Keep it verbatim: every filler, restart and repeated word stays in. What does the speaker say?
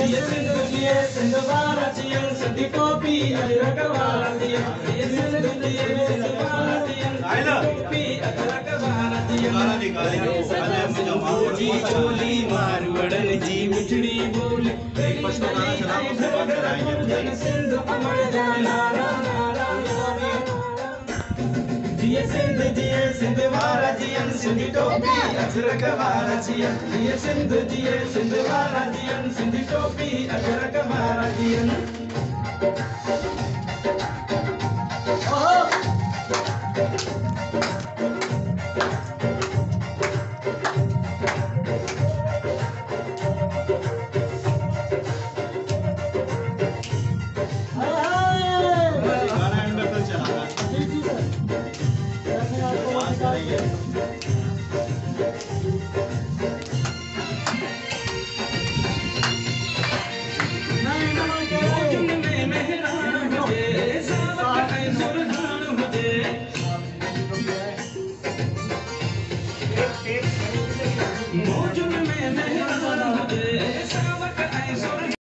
ये सिंध जिए सिंध वारा जियन सिंधी टोपी अजरक वारा जियन ये सिंध जिए सिंध वारा जियन टोपी अजरक वारा जियन जी बोली मारवड़न जी मिठड़ी बोली सिंध अमर जाना ये सिंध जिए सिंध वारा जियन सिंधी टोपी अजरक वारा जियन ये सिंध जिए सिंध वारा जियन सिंधी टोपी अजरक वारा जियन मौजूद में मेहरान